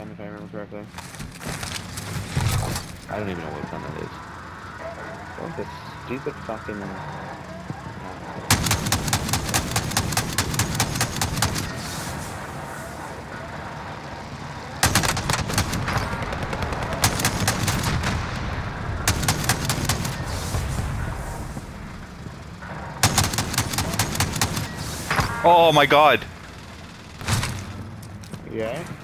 gun, if I remember correctly. I don't even know what gun that is. What the stupid fucking... Oh my god! Yeah?